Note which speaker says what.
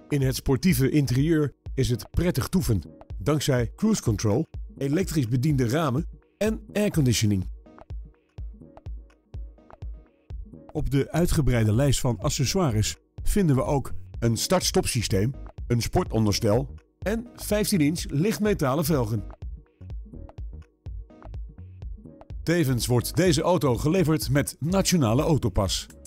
Speaker 1: In het sportieve interieur is het prettig toeven, dankzij cruise control, elektrisch bediende ramen en airconditioning. Op de uitgebreide lijst van accessoires vinden we ook een start-stop systeem, een sportonderstel en 15-inch lichtmetalen velgen. Tevens wordt deze auto geleverd met Nationale Autopas.